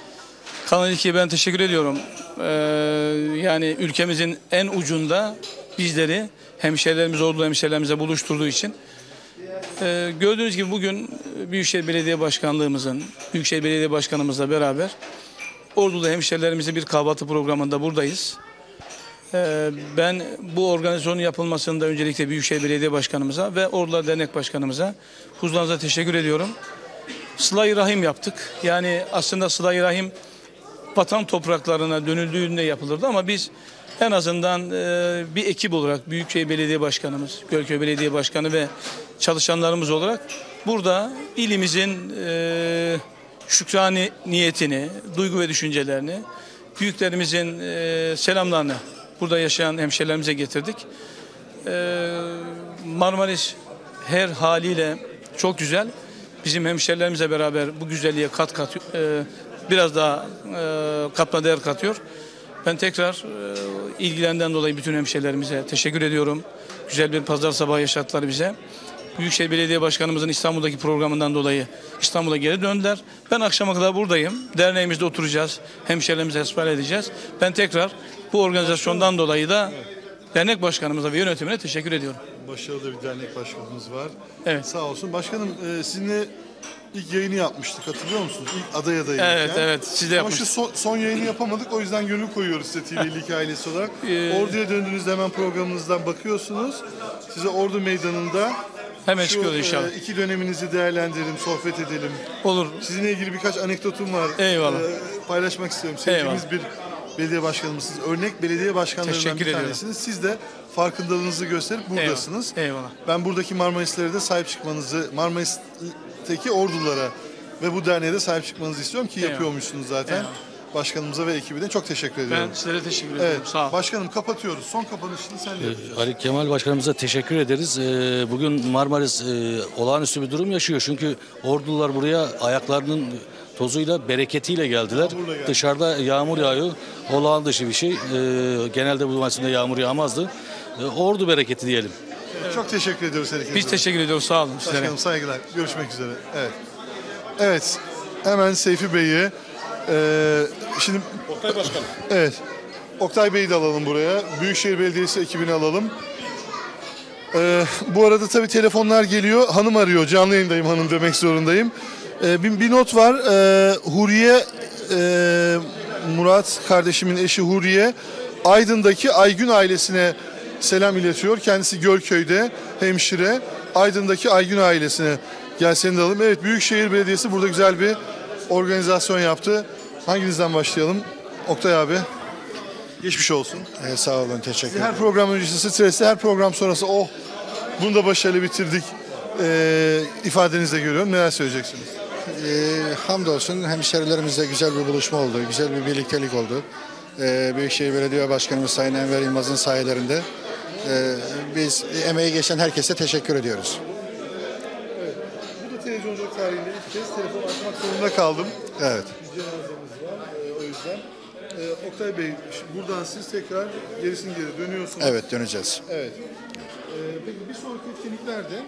Kanal ikiye ben teşekkür ediyorum. Ee, yani ülkemizin en ucunda bizleri hemşehrilerimiz, Ordulu hemşehrilerimize buluşturduğu için. Ee, gördüğünüz gibi bugün Büyükşehir Belediye Başkanlığımızın, Büyükşehir Belediye Başkanımızla beraber Ordulu hemşehrilerimizle bir kahvaltı programında buradayız. Ee, ben bu organizasyonun yapılmasında öncelikle Büyükşehir Belediye Başkanımıza ve Ordular Dernek Başkanımıza huzurlarınıza teşekkür ediyorum. Sıla-i Rahim yaptık. Yani aslında Sıla-i Rahim vatan topraklarına dönüldüğünde yapılırdı ama biz en azından e, bir ekip olarak Büyükşehir Belediye Başkanımız, Gölköy Belediye Başkanı ve çalışanlarımız olarak burada ilimizin e, şükrani niyetini, duygu ve düşüncelerini, büyüklerimizin e, selamlarını burada yaşayan hemşehrilerimize getirdik. E, Marmaris her haliyle çok güzel. Bizim hemşehrilerimizle beraber bu güzelliğe kat kat e, biraz daha e, katma değer katıyor. Ben tekrar e, ilgilerinden dolayı bütün hemşehrilerimize teşekkür ediyorum. Güzel bir pazar sabahı yaşattılar bize. Büyükşehir Belediye Başkanımızın İstanbul'daki programından dolayı İstanbul'a geri döndüler. Ben akşama kadar buradayım. Derneğimizde oturacağız. Hemşehrilerimize ispat edeceğiz. Ben tekrar bu organizasyondan dolayı da dernek başkanımıza ve yönetimine teşekkür ediyorum. Başarılı bir dernek başkanımız var. Evet. Sağ olsun. Başkanım e, sizinle İlk yayını yapmıştık, hatırlıyor musunuz? İlk aday adayı. Evet, evet, siz de Ama şu yapmıştınız. son, son yayını yapamadık, o yüzden gönül koyuyoruz size T V elli iki ailesi olarak. Ee, Ordu'ya döndüğünüzde hemen programınızdan bakıyorsunuz. Size Ordu Meydanı'nda Hemen şu, çıkıyoruz inşallah. e, iki döneminizi değerlendirelim, sohbet edelim. Olur. Sizinle ilgili birkaç anekdotum var. Eyvallah. Ee, paylaşmak istiyorum. Sevdiğimiz Eyvallah. bir belediye başkanımızsınız. Örnek belediye başkanlarından Teşekkür bir ediyorum. tanesiniz. Siz de farkındalığınızı gösterip buradasınız. Eyvallah. Eyvallah. Ben buradaki Marmarislere de sahip çıkmanızı, Marmaris'teki ordulara ve bu derneğe de sahip çıkmanızı istiyorum ki Eyvallah. yapıyormuşsunuz zaten. Eyvallah. Başkanımıza ve ekibine çok teşekkür ediyorum. Ben sizlere teşekkür ediyorum. Evet, Sağ olun. başkanım kapatıyoruz. Son kapanışını sen yapacağız. Ali Kemal Başkanımıza teşekkür ederiz. Ee, Bugün Marmaris e, olağanüstü bir durum yaşıyor. Çünkü ordular buraya ayaklarının tozuyla, bereketiyle geldiler. Yağmurla geldi. Dışarıda yağmur yağıyor. Olağan dışı bir şey. Ee, Genelde bu mevsimde yağmur yağmazdı. Ee, Ordu bereketi diyelim. Evet, çok teşekkür ediyoruz herkese. Biz teşekkür ediyoruz. Sağ olun sizlere. Başkanım saygılar. Görüşmek üzere. Evet. Evet. Hemen Seyfi Bey'i e, şimdi Oktay Başkanım. evet. Oktay Bey'i de alalım buraya. Büyükşehir Belediyesi ekibini alalım. E, bu arada tabii telefonlar geliyor. Hanım arıyor. Canlı yayındayım, hanım demek zorundayım. E, bir, bir not var. E, Huriye e, Murat kardeşimin eşi Huriye Aydın'daki Aygün ailesine selam iletiyor. Kendisi Gölköy'de hemşire. Aydın'daki Aygün ailesine gel seni de alalım. Evet, Büyükşehir Belediyesi burada güzel bir organizasyon yaptı. Hanginizden başlayalım? Oktay abi. Geçmiş olsun. Ee, sağ olun, teşekkür ederim. Her program öncesi stresli, her program sonrası oh bunu da başarılı bitirdik e, ifadenizde görüyorum. Neler söyleyeceksiniz? Ee, hamdolsun hemşerilerimizle güzel bir buluşma oldu, güzel bir birliktelik oldu. Ee, Büyükşehir Belediye Başkanımız Sayın Enver Yılmaz'ın sayelerinde e, biz emeği geçen herkese teşekkür ediyoruz. Evet. Bu da televizyonculuk tarihinde ilk kez telefon açmak zorunda kaldım. Evet. Bir cenazemiz var e, o yüzden. E, Oktay Bey, şimdi buradan siz tekrar gerisin geri dönüyorsunuz. Evet, döneceğiz. Evet. E, peki bir sonraki etkinlik nerede?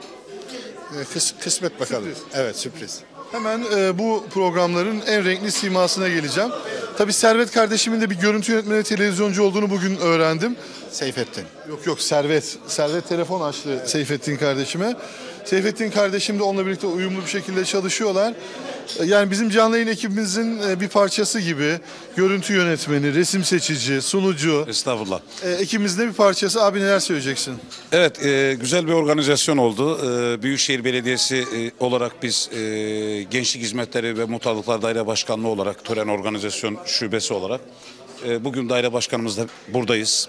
Ee, kıs, kısmet bakalım. Sürpriz. Evet, sürpriz. Hemen e, bu programların en renkli simasına geleceğim. Tabii Servet kardeşimin de bir görüntü yönetmeni, televizyoncu olduğunu bugün öğrendim. Seyfettin. Yok yok Servet. Servet telefon açtı Seyfettin kardeşime. Seyfettin kardeşim de onunla birlikte uyumlu bir şekilde çalışıyorlar. Yani bizim canlı yayın ekibimizin bir parçası gibi görüntü yönetmeni, resim seçici, sunucu. Estağfurullah. Ekibimizin de bir parçası. Abi neler söyleyeceksin? Evet, e, güzel bir organizasyon oldu. E, Büyükşehir Belediyesi e, olarak biz e, Gençlik Hizmetleri ve Muhtarlıklar Daire Başkanlığı olarak, tören organizasyon şubesi olarak e, bugün daire başkanımızla buradayız.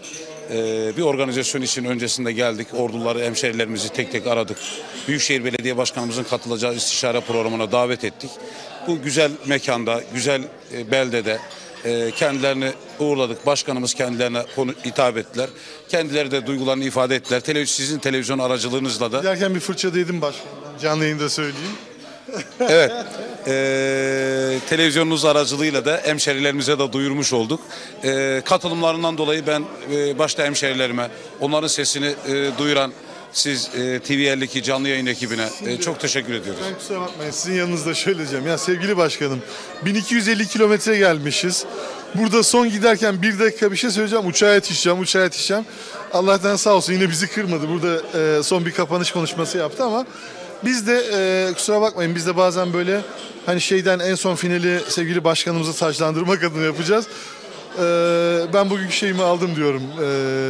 E, bir organizasyon için öncesinde geldik. Orduları, hemşerilerimizi tek tek aradık. Büyükşehir Belediye Başkanımızın katılacağı istişare programına davet ettik. Bu güzel mekanda, güzel e, beldede e, kendilerini uğurladık. Başkanımız kendilerine konu hitap ettiler. Kendileri de duygularını ifade ettiler. Televizyon, sizin televizyon aracılığınızla da. Giderken bir fırça yedim başkanımdan. Canlı yayında söyleyeyim. Evet. E, televizyonunuz aracılığıyla da hemşerilerimize de duyurmuş olduk. E, katılımlarından dolayı ben e, başta hemşerilerime, onların sesini e, duyuran siz e, T V elli iki canlı yayın ekibine e, çok teşekkür ediyoruz. Ben kusura bakmayın, sizin yanınızda şöyle diyeceğim. Ya sevgili başkanım, bin iki yüz elli kilometre gelmişiz. Burada son giderken bir dakika bir şey söyleyeceğim. Uçağa yetişeceğim, uçağa yetişeceğim. Allah'tan sağ olsun yine bizi kırmadı. Burada e, son bir kapanış konuşması yaptı ama biz de e, kusura bakmayın, biz de bazen böyle hani şeyden en son finali sevgili başkanımızı taclandırmak adına yapacağız. E, ben bugünkü şeyimi aldım diyorum. E,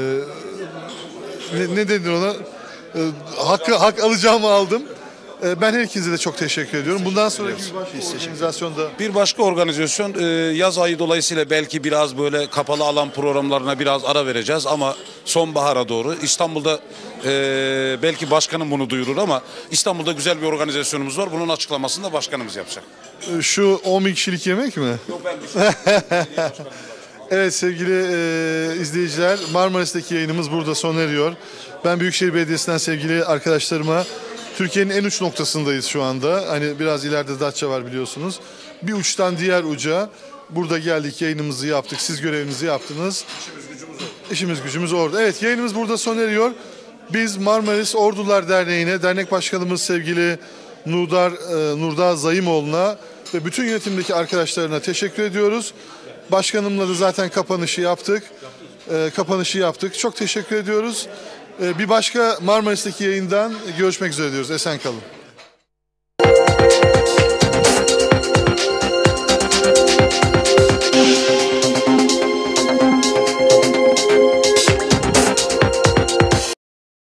ne, ne denir ona? E, hakkı, hak alacağımı aldım. E, ben herkese de çok teşekkür ediyorum. Bundan sonraki bir başka organizasyonda... Bir başka organizasyon e, yaz ayı dolayısıyla belki biraz böyle kapalı alan programlarına biraz ara vereceğiz ama sonbahara doğru İstanbul'da e, belki başkanım bunu duyurur ama İstanbul'da güzel bir organizasyonumuz var. Bunun açıklamasını da başkanımız yapacak. E, şu on bin kişilik yemek mi? Yok ben bir Evet sevgili e, izleyiciler, Marmaris'teki yayınımız burada sona eriyor. Ben Büyükşehir Belediyesi'nden sevgili arkadaşlarıma, Türkiye'nin en uç noktasındayız şu anda. Hani biraz ileride Datça var biliyorsunuz. Bir uçtan diğer uca burada geldik, yayınımızı yaptık. Siz görevinizi yaptınız. İşimiz gücümüz orada. İşimiz gücümüz orada. Evet, yayınımız burada sona eriyor. Biz Marmaris Ordular Derneği'ne, dernek başkanımız sevgili Nurdar, e, Nurdağ Zayımoğlu'na ve bütün yönetimdeki arkadaşlarına teşekkür ediyoruz. Başkanımla da zaten kapanışı yaptık. E, kapanışı yaptık. Çok teşekkür ediyoruz. E, bir başka Marmaris'teki yayından görüşmek üzere diyoruz. Esen kalın.